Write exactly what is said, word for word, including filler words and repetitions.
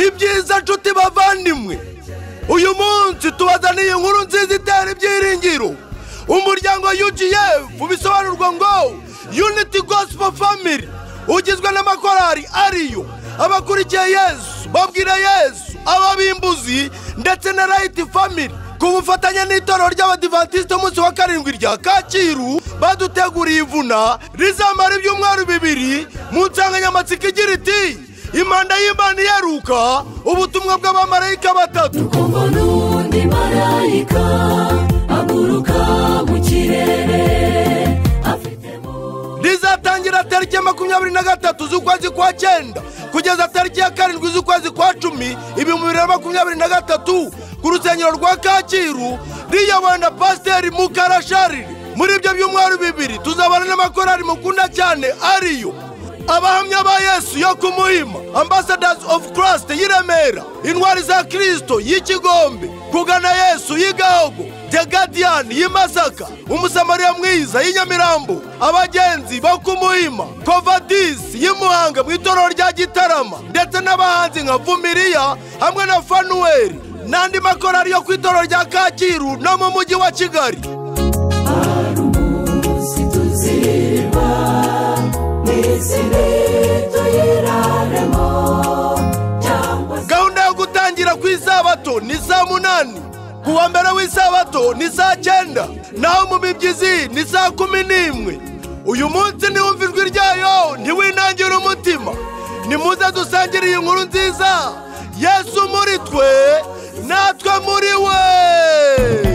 ni byiza nshuti bavandimwe, uyu munsi tubazaniye inkuru nziza itera ibyiringiro. Umuryango wa U G F bisobanurwa ngo Unity Gospel Family, ugizwe n'amakorari ariyo abakurikiye Yesu, babwira Yesu, ababimbuzi ndetse na Light Family, ku bufatanye n'itorero ry'Abadiventiste umunsi wa karindwi rya Kacyiru, baduteguriye ivuna rizamara ibyumweru bibiri mu nsanganyamatsiko igira iti impanda y'Imana iheruka, ubutumwa bw'abamarayika batatu. N'undi marayika aguruka mu kirere, rizatangira tariki ya makumyabiri na gatatu z'ukwezi kwa cyenda kugeza tariki ya karindwi z'ukwezi kwa cumi ibihumbi bibiri na makumyabiri na gatatu ku rusengero rwa Kacyiru, riyobowe na Pasiteri Mukarashariri. Muri ibyo byumweru bibiri tuzabana n'amakorari mukunda cyane ariyo abahamya ba Yesu yo ku Muhima, Ambassadors of Christ y'i Remera, Intwari za Kristo y'i Kigombe, Kugana Yesu y'i Gahogo, The Guardian y'i Masaka, Umusamariya mwiza y'i Nyamirambo, abagenzi bo ku Muhima, Covadis y'i Muhanga mu itorero rya Gitarama, ndetse n'abahanzi nka Vumiriya hamwe na Fanuel n'andi makorari yo ku itorero rya Kacyiru no mu mujyi wa Kigali. Gahunda yo gutangira ku isabato ni saa munani, ku wa mbere w'isabato ni saa cyenda, naho mu mibyizi ni saa kumi n'imwe. Uyu munsi niwumva ijwi ryayo ntiwinangire umutima, nimuze dusangire iyi nkuru nziza, Yesu muri twe natwe muri we.